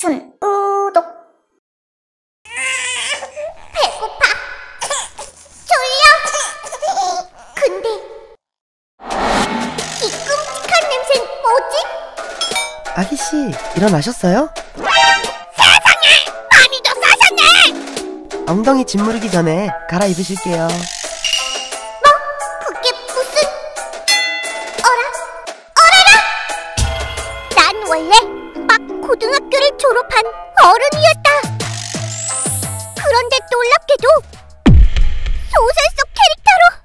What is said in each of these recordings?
추천, 구독. 배고파. 졸려. 근데 이 끔찍한 냄새는 뭐지? 아기씨, 일어나셨어요? 세상에! 많이도 싸셨네! 엉덩이 짓무르기 전에 갈아입으실게요. 뭐? 그게 무슨... 어라라! 난 원래 막 고등학교를 졸업한 어른이었다. 그런데 놀랍게도 소설 속 캐릭터로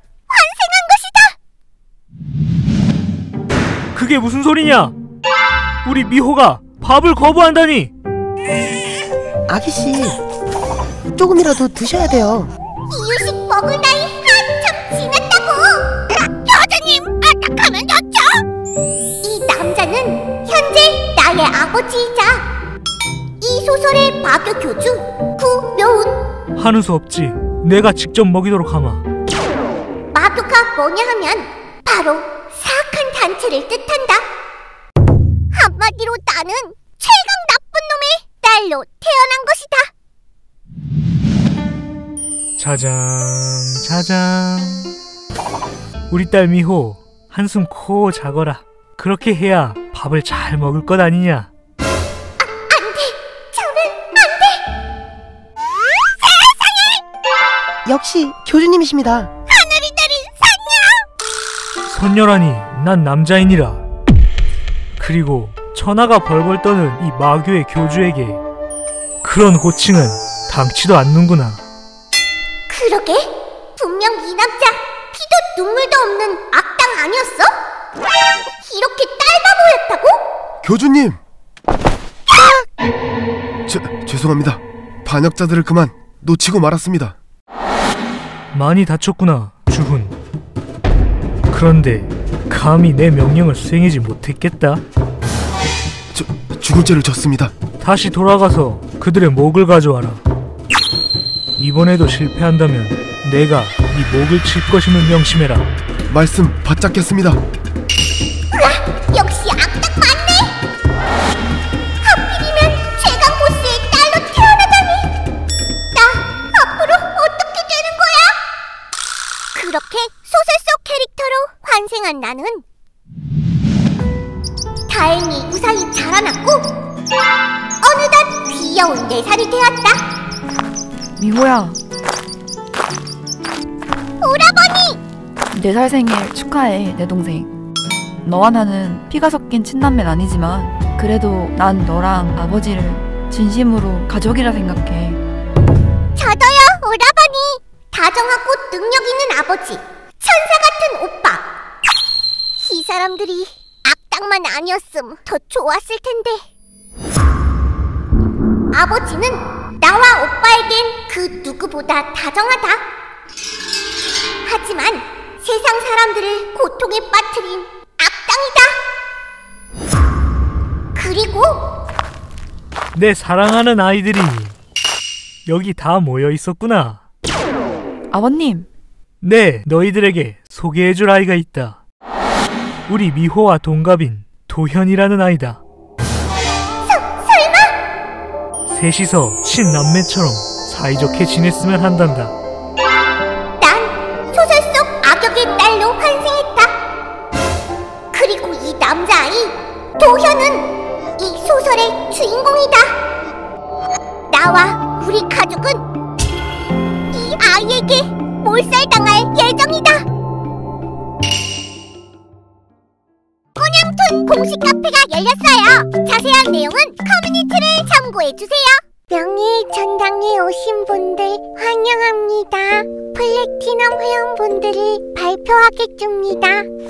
환생한 것이다. 그게 무슨 소리냐? 우리 미호가 밥을 거부한다니! 아기씨, 조금이라도 드셔야 돼요. 이유식 먹을 나이 한참 지났다고! 여자님, 아딱하면 좋죠? 이 남자는 현재 나의 아버지이자 이 소설의 마교 교주 구묘훈. 하는 수 없지. 내가 직접 먹이도록 하마. 마교가 뭐냐 하면 바로 사악한 단체를 뜻한다. 한마디로 나는 최강 나쁜 놈의 딸로 태어난 것이다. 자장 자장. 우리 딸 미호, 한숨 코 자거라. 그렇게 해야 밥을 잘 먹을 것 아니냐? 안 돼! 저는 안 돼! 세상에! 역시 교주님이십니다. 하늘이 내린 상이야! 선녀라니, 난 남자이니라. 그리고 천하가 벌벌 떠는 이 마교의 교주에게 그런 호칭은 당치도 않는구나. 그러게? 분명 이 남자 피도 눈물도 없는 악당 아니었어? 이렇게 딸바보였다고? 교주님! 죄송합니다. 반역자들을 그만 놓치고 말았습니다. 많이 다쳤구나, 주훈. 그런데 감히 내 명령을 수행하지 못했겠다. 죽을 죄를 졌습니다. 다시 돌아가서 그들의 목을 가져와라. 이번에도 실패한다면 내가 네 목을 칠 것임을 명심해라. 말씀 받잡겠습니다. 으아! 역시 악당 맞네! 하필이면 최강 보스의 딸로 태어나다니! 나 앞으로 어떻게 되는 거야? 그렇게 소설 속 캐릭터로 환생한 나는 다행히 무사히 자라났고 어느덧 귀여운 4살이 되었다. 미호야, 오라버니! 4살 생일 축하해, 내 동생. 너와 나는 피가 섞인 친남매는 아니지만 그래도 난 너랑 아버지를 진심으로 가족이라 생각해. 저도요, 오라버니! 다정하고 능력 있는 아버지, 천사 같은 오빠. 이 사람들이 악당만 아니었음 더 좋았을 텐데. 아버지는 나와 오빠에겐 그 누구보다 다정하다. 하지만 세상 사람들을 고통에 빠뜨린 악당이다. 그리고 내 사랑하는 아이들이 여기 다 모여 있었구나. 아버님! 네, 너희들에게 소개해줄 아이가 있다. 우리 미호와 동갑인 도현이라는 아이다. 설마? 셋이서 친남매처럼 사이좋게 지냈으면 한단다. 난 소설 속 악역의 딸로 환생했다. 그리고 이 남자아이 도현은 이 소설의 주인공이다. 나와 우리 가족은 이 아이에게 몰살당할 예정이다. 꼬냥툰 공식 카페가 열렸어요. 자세한 내용은 커뮤니티를 참고해주세요. 명예 전당에 오신 분들 환영합니다. 플래티넘 회원분들을 발표하겠습니다.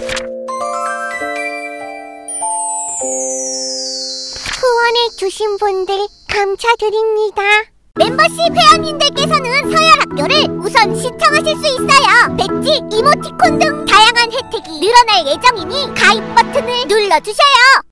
후원해주신 분들 감사드립니다. 멤버십 회원님들께서는 서열학교를 우선 시청하실 수 있어요. 배지, 이모티콘 등 다양한 혜택이 늘어날 예정이니 가입 버튼을 눌러주셔요.